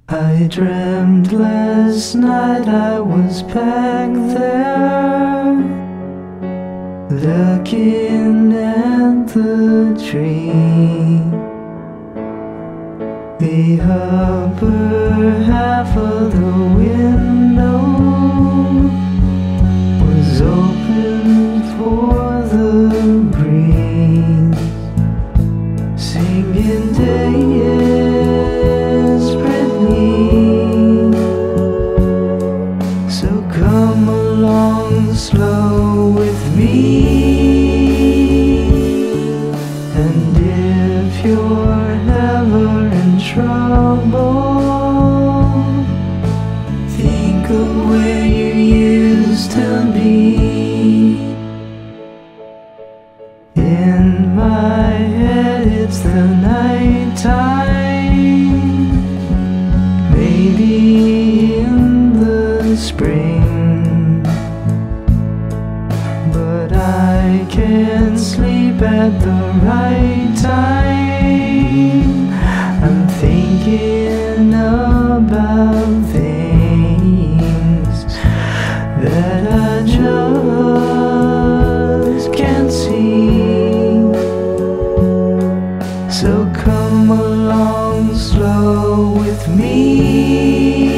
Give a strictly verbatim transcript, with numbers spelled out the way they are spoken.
I dreamt last night I was back there, looking at the tree. The upper half of the window was open for the breeze, singing desperately. So come along slow with me, and if you're ever in trouble, think of where you used to be. In my head it's the night time, maybe in the spring, but I can't sleep at the right time. I'm thinking about things that I just can't see. So come along slow with me,